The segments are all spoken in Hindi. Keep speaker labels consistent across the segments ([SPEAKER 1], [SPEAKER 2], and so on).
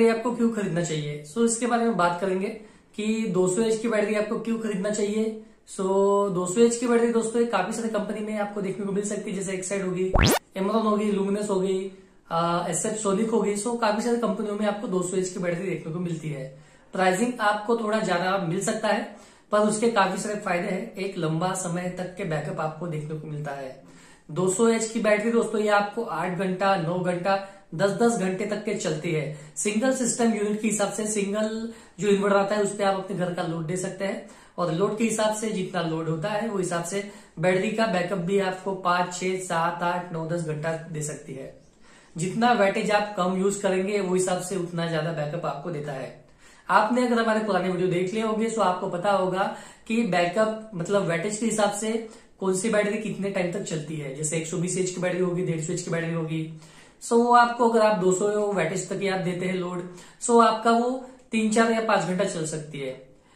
[SPEAKER 1] बैटरी आपको क्यों खरीदना चाहिए? सो इसके बारे में बात करेंगे कि 200 एच की बैटरी आपको क्यों खरीदना चाहिए। सो 200 एच की बैटरी दोस्तों काफी सारी कंपनी में आपको देखने को मिल सकती है, जैसे एक्साइड होगी, एमरॉन होगी, लुमिनस होगी, एसएफ सोनिक होगी। सो काफी सारी कंपनियों में आपको 200 एच की बैटरी देखने को मिलती है। प्राइसिंग आपको थोड़ा ज्यादा मिल सकता है, पर उसके काफी सारे फायदे हैं। एक लंबा समय तक के बैकअप आपको देखने को मिलता है। 200 एच की बैटरी दोस्तों ये आपको 8 घंटा, 9 घंटा, 10-10 घंटे तक के चलती है। सिंगल सिस्टम यूनिट के हिसाब से, सिंगल जो इन्वर्टर आता है उस पर आप अपने घर का लोड दे सकते हैं, और लोड के हिसाब से जितना लोड होता है वो हिसाब से बैटरी का बैकअप भी आपको 5, 6, 7, 8, 9, 10 घंटा दे सकती है। जितना वैटेज आप कम यूज करेंगे वो हिसाब से उतना ज्यादा बैकअप आपको देता है। आपने अगर हमारे पुराने वीडियो देख लिए होंगे तो आपको पता होगा कि बैकअप मतलब वैटेज के हिसाब से कौन सी बैटरी कितने टाइम तक चलती है। जैसे 120 एच की बैटरी होगी, 150 एच की बैटरी होगी। सो आपको अगर आप 200 वैटेज तक आप देते हैं लोड, सो आपका वो 3, 4 या 5 घंटा चल सकती है।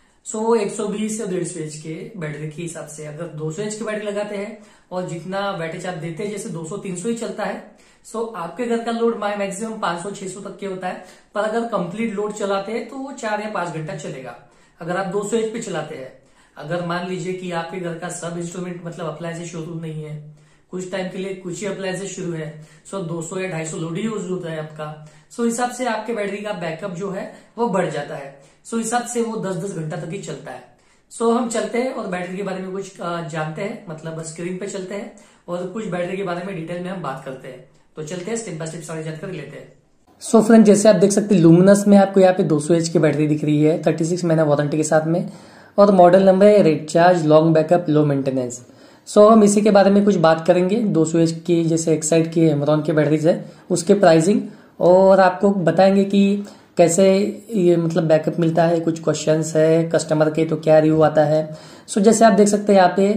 [SPEAKER 1] सो 120 या 150 एच के बैटरी के हिसाब से अगर 200 एच की बैटरी लगाते हैं और जितना वैटेज आप देते हैं, जैसे 200, 300 ही चलता है, सो आपके घर का लोड मैक्सिमम 500, 600 तक के होता है। पर अगर कंप्लीट लोड चलाते हैं तो वो 4 या 5 घंटा चलेगा अगर आप 200 एच पे चलाते हैं। अगर मान लीजिए कि आपके घर का सब इंस्ट्रूमेंट मतलब अप्लायंसेस शुरू नहीं है, कुछ टाइम के लिए कुछ ही अप्लायंसेस शुरू है, सो 200 या 250 लोड ही यूज होता है आपका। सो हिसाब से आपके बैटरी का बैकअप जो है वो बढ़ जाता है। सो हिसाब से वो 10-10 घंटा तक ही चलता है। सो हम चलते हैं और बैटरी के बारे में कुछ जानते हैं, मतलब स्क्रीन पे चलते हैं और कुछ बैटरी के बारे में डिटेल में हम बात करते हैं। तो चलते हैं, स्टेप बाय स्टेप सारी जानकारी लेते हैं। सो फ्रेंड, जैसे आप देख सकते हैं लुमिनस में आपको यहाँ पे 200 एच की बैटरी दिख रही है 36 महीना वारंटी के साथ में, और मॉडल नंबर है recharge long backup low maintenance. So हम इसी के बारे में कुछ बात करेंगे। 200 एच की जैसे एक्साइड की एमरॉन की बैटरीज है उसके प्राइसिंग, और आपको बताएंगे कि कैसे ये मतलब बैकअप मिलता है। कुछ क्वेश्चंस है कस्टमर के तो क्या रिव्यू आता है। सो जैसे आप देख सकते हैं यहाँ पे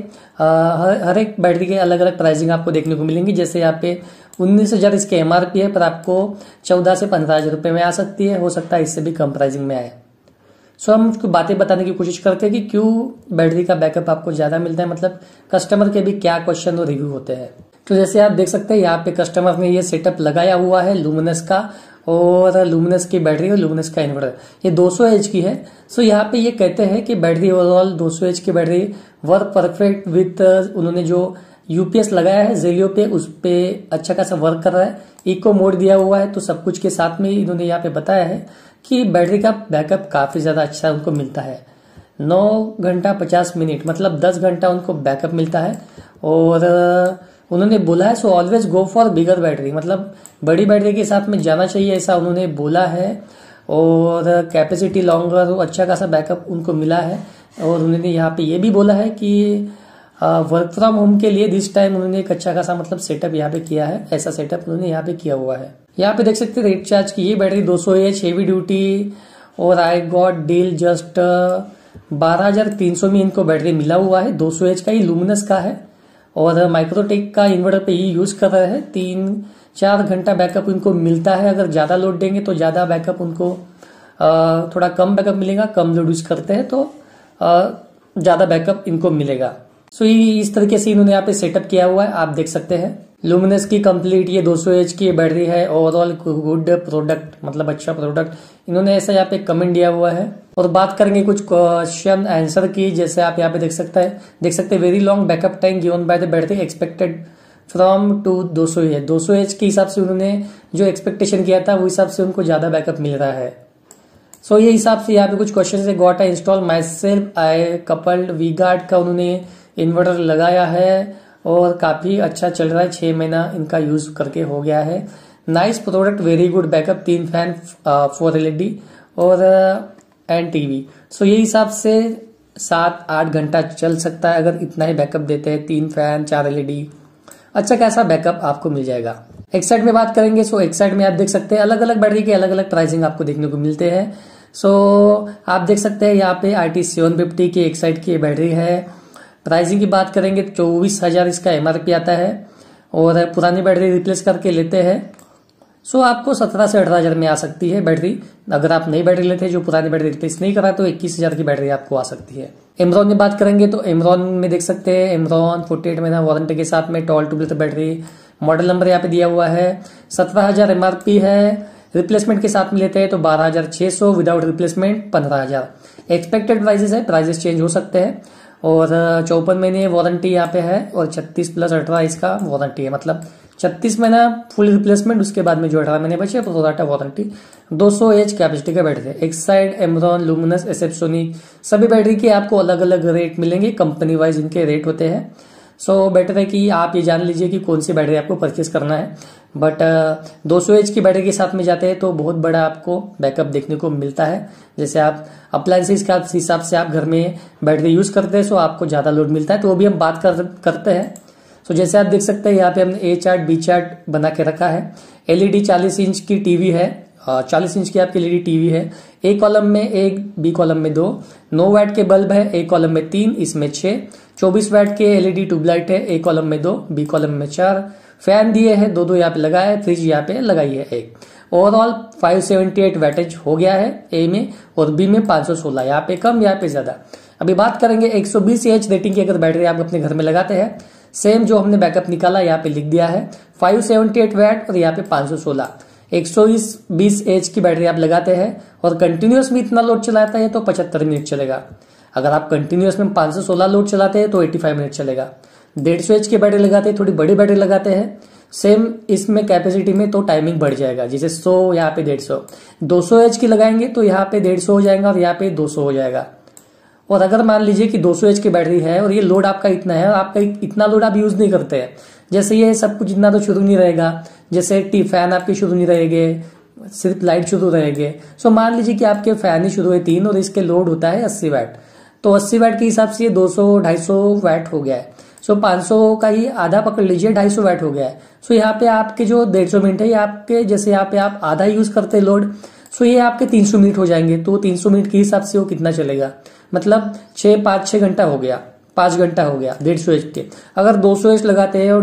[SPEAKER 1] हर एक बैटरी के अलग अलग प्राइसिंग आपको देखने को मिलेंगी। जैसे यहाँ पे 19,000 इसके एमआरपी है, पर आपको 14 से 15,000 रुपए में आ सकती है, हो सकता है इससे भी कम प्राइसिंग में आए। सो हम उसको बातें बताने की कोशिश करते हैं कि क्यों बैटरी का बैकअप आपको ज्यादा मिलता है, मतलब कस्टमर के भी क्या क्वेश्चन और रिव्यू होते हैं। तो जैसे आप देख सकते हैं यहाँ पे कस्टमर ने ये सेटअप लगाया हुआ है लुमिनस का, और लुमिनस की बैटरी और लुमिनस का इन्वर्टर ये 200 एच की है। सो यहाँ पे ये कहते हैं कि बैटरी ओवरऑल 200 एच की बैटरी वर्क परफेक्ट विथ, उन्होंने जो यूपीएस लगाया है जेलियो पे उस पे अच्छा खासा वर्क कर रहा है। इको मोड दिया हुआ है, तो सब कुछ के साथ में इन्होंने यहाँ पे बताया है कि बैटरी का बैकअप काफी ज्यादा अच्छा उनको मिलता है। 9 घंटा 50 मिनट मतलब 10 घंटा उनको बैकअप मिलता है। और उन्होंने बोला है so always go for bigger battery, मतलब बड़ी बैटरी के साथ में जाना चाहिए, ऐसा उन्होंने बोला है। और कैपेसिटी लॉन्गर, अच्छा खासा बैकअप उनको मिला है। और उन्होंने यहाँ पे ये भी बोला है कि वर्क फ्रॉम होम के लिए दिस टाइम उन्होंने एक अच्छा खासा मतलब सेटअप यहाँ पे किया है, ऐसा सेटअप उन्होंने यहाँ पे किया हुआ है। यहाँ पे देख सकते हैं रेट चार्ज की ये बैटरी 200 एच हेवी ड्यूटी, और आई गॉट डील जस्ट 12,300 में इनको बैटरी मिला हुआ है। 200 एच का ही लुमिनस का है, और माइक्रोटेक का इन्वर्टर पे ही यूज कर रहे हैं। 3-4 घंटा बैकअप इनको मिलता है। अगर ज्यादा लोड देंगे तो ज्यादा बैकअप उनको थोड़ा कम बैकअप मिलेगा, कम लोड यूज करते हैं तो ज्यादा बैकअप इनको मिलेगा। सो इस तरीके से इन्होंने यहाँ पे सेटअप किया हुआ है, आप देख सकते हैं। लुमिनस की कंप्लीट ये 200 एच की बैटरी है, ओवरऑल गुड प्रोडक्ट, मतलब अच्छा प्रोडक्ट इन्होंने ऐसा यहाँ पे कमेंट दिया हुआ है। और बात करेंगे कुछ क्वेश्चन आंसर की, जैसे आप यहाँ पे देख सकते हैं very long backup time given by the battery expected from to 200 H. 200 H के हिसाब से उन्होंने जो एक्सपेक्टेशन किया था वो हिसाब से उनको ज्यादा बैकअप मिल रहा है। सो ये हिसाब से यहाँ पे कुछ क्वेश्चन है। Got I install myself I coupled V Guard का उन्होंने इन्वर्टर लगाया है और काफी अच्छा चल रहा है, 6 महीना इनका यूज करके हो गया है। Nice product, very good backup, 3 fan 4 LED और एंड टीवी। सो ये हिसाब से 7-8 घंटा चल सकता है अगर इतना ही बैकअप देते हैं। 3 फैन 4 एलईडी, अच्छा कैसा बैकअप आपको मिल जाएगा। एक्साइड में बात करेंगे, सो एक्साइड में आप देख सकते हैं अलग अलग बैटरी के अलग अलग प्राइसिंग आपको देखने को मिलते हैं। सो आप देख सकते हैं यहाँ पे RT 750 की एक्साइड की बैटरी है। प्राइसिंग की बात करेंगे 24,000 इसका एमआरपी आता है, और पुरानी बैटरी रिप्लेस करके लेते हैं सो आपको 17 से 18,000 में आ सकती है बैटरी। अगर आप नई बैटरी लेते हैं जो पुरानी बैटरी रिप्लेस नहीं करा तो 21,000 की बैटरी आपको आ सकती है। एमरॉन में बात करेंगे तो एमरॉन में देख सकते हैं एमरॉन 48 महीना वारंटी के साथ में tall two battery, model number यहाँ पे दिया हुआ है, 17,000 एमआरपी है, रिप्लेसमेंट के साथ में लेते हैं तो 12,600, विदाउट रिप्लेसमेंट 15,000। एक्सपेक्टेड प्राइजेस है, प्राइजेस चेंज हो सकते हैं। और 54 महीने वारंटी यहाँ पे है और 36 + 18 इसका वारंटी है, मतलब 36 महीना फुल रिप्लेसमेंट, उसके बाद में जो 18 महीने बचे तो डाटा वारंटी। 200 एच कैपेसिटी का बैटरी है। Exide, Amaron, Luminous, SF, Sony सभी बैटरी के आपको अलग अलग रेट मिलेंगे, कंपनी वाइज इनके रेट होते हैं। सो बेटर है कि आप ये जान लीजिए कि कौन सी बैटरी आपको परचेस करना है। बट 200 एच की बैटरी के साथ में जाते हैं तो बहुत बड़ा आपको बैकअप देखने को मिलता है। जैसे आप अप्लायंसेस के हिसाब से आप घर में बैटरी यूज करते हैं, सो आपको ज्यादा लोड मिलता है, तो वो भी हम बात करते हैं। तो जैसे आप देख सकते हैं यहाँ पे हमने ए चार्ट, बी चार्ट बना के रखा है। एलईडी 40 इंच की टीवी है, 40 इंच की आपकी एलईडी टीवी है। ए कॉलम में 1, बी कॉलम में 2। 9 वाट के बल्ब है, ए कॉलम में 3, इसमें 6। 24 वाट के एलईडी ट्यूबलाइट है, ए कॉलम में 2, बी कॉलम में 4। फैन दिए है 2 यहाँ पे लगाया है, फ्रिज यहाँ पे लगाई है 1। ओवरऑल 578 वैटेज हो गया है ए में, और बी में 516, यहाँ पे कम यहाँ पे ज्यादा। अभी बात करेंगे 120 एच रेटिंग की अगर बैटरी आप अपने घर में लगाते हैं, सेम जो हमने बैकअप निकाला यहाँ पे लिख दिया है, 578 वैट और यहाँ पे 516। 120 एच की बैटरी आप लगाते हैं और कंटिन्यूअस में इतना लोड चलाता है तो 75 मिनट चलेगा। अगर आप कंटिन्यूअस में 516 लोड चलाते हैं तो 85 मिनट चलेगा। 150 एच की बैटरी लगाते हैं, थोड़ी बड़ी बैटरी लगाते हैं, सेम इसमें कैपेसिटी में तो टाइमिंग बढ़ जाएगा, जैसे 100 यहाँ पे 150। 200 एच की लगाएंगे तो यहाँ पे 150 हो जाएगा और यहाँ पे 200 हो जाएगा। और अगर मान लीजिए कि 200 एच की बैटरी है और ये लोड आपका इतना है और आपका इतना लोड आप यूज नहीं करते हैं, जैसे ये सब कुछ इतना तो शुरू नहीं रहेगा, जैसे फैन आपके शुरू नहीं रहेंगे, सिर्फ लाइट शुरू रहेंगे। सो मान लीजिए कि आपके फैन ही शुरू है 3 और इसके लोड होता है 80 वैट, तो 80 वैट के हिसाब से ये 200-250 वैट हो गया है। सो 500 का ही आधा पकड़ लीजिए, 250 वैट हो गया है। सो यहाँ पे आपके जो 150 मिनट है, ये आपके जैसे यहाँ पे आप आधा यूज करते हैं लोड, सो ये आपके 300 मिनट हो जाएंगे। तो 300 मिनट के हिसाब से वो कितना चलेगा, मतलब 5-6 घंटा हो गया, 5 घंटा हो गया 150 एच के। अगर 200 एच लगाते हैं और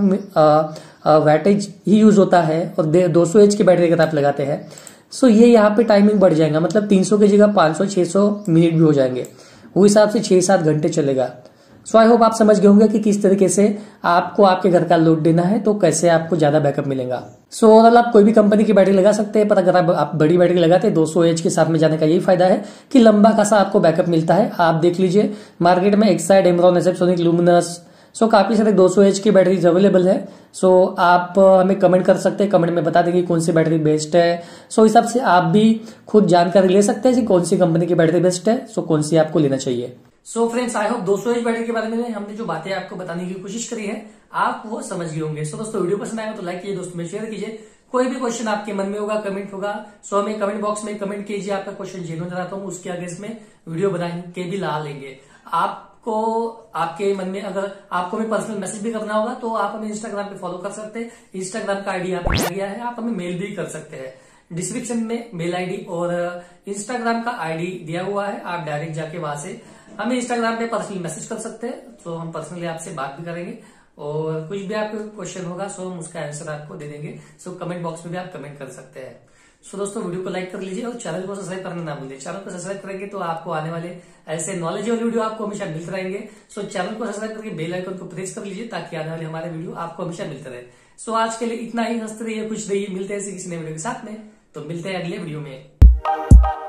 [SPEAKER 1] 250 वैटेज ही यूज होता है और 200 एच की बैटरी अगर आप लगाते हैं, सो ये यहाँ पे टाइमिंग बढ़ जाएगा, मतलब 300 की जगह 500-600 मिनट भी हो जाएंगे, वो हिसाब से 6-7 घंटे चलेगा। सो आई होप आप समझ गए होंगे कि किस तरीके से आपको आपके घर का लोड देना है, तो कैसे आपको ज्यादा बैकअप मिलेगा। सो ओवरऑल आप कोई भी कंपनी की बैटरी लगा सकते हैं, पर अगर आप बड़ी बैटरी लगाते हैं 200 एच के साथ में जाने का यही फायदा है कि लंबा खासा आपको बैकअप मिलता है। आप देख लीजिए मार्केट में Exide, Amaron, SF, Sonic, Luminous, so काफी सारे 200 एच की बैटरीज अवेलेबल है। सो आप हमें कमेंट कर सकते हैं, कमेंट में बता देंगे कौन सी बैटरी बेस्ट है। सो हिसाब से आप भी खुद जानकारी ले सकते हैं कि कौन सी कंपनी की बैटरी बेस्ट है, सो कौन सी आपको लेना चाहिए। So friends, I hope 200 H battery के बारे में हमने जो बातें आपको बताने की कोशिश करी है आप वो समझ गए होंगे। सो दोस्तों, वीडियो पसंद आएगा तो लाइक कीजिए, दोस्तों में शेयर कीजिए। कोई भी क्वेश्चन आपके मन में होगा, कमेंट होगा, सो हमें कमेंट बॉक्स में कमेंट कीजिए। आपका क्वेश्चन जेन्युइन रहता हूँ, उसके आगे इसमें वीडियो बना के भी ला लेंगे। आपको आपके मन में अगर आपको हमें पर्सनल मैसेज भी करना होगा तो आप हमें इंस्टाग्राम पे फॉलो कर सकते हैं। इंस्टाग्राम का आईडी यहाँ पे आ गया है, आप हमें मेल भी कर सकते हैं। डिस्क्रिप्शन में मेल आईडी और इंस्टाग्राम का आईडी दिया हुआ है, आप डायरेक्ट जाके वहां से हमें इंस्टाग्राम पे पर्सनली मैसेज कर सकते हैं। तो हम पर्सनली आपसे बात भी करेंगे और कुछ भी आपको क्वेश्चन होगा सो हम उसका आंसर आपको दे देंगे। सो कमेंट बॉक्स में भी आप कमेंट कर सकते हैं। सो दोस्तों, वीडियो को लाइक कर लीजिए और चैनल को सब्सक्राइब करना ना भूलिए। चैनल को सब्सक्राइब करेंगे तो आपको आने वाले ऐसे नॉलेज वाले वीडियो आपको हमेशा मिलते रहेंगे। सो चैनल को सब्सक्राइब करके बेल आइकन को प्रेस कर लीजिए ताकि आने वाले हमारे वीडियो आपको हमेशा मिलते रहे। सो आज के लिए इतना ही। हंसते रहिए, खुश रहिए, मिलते हैं किसी नए वीडियो के साथ में। तो मिलते हैं अगले वीडियो में।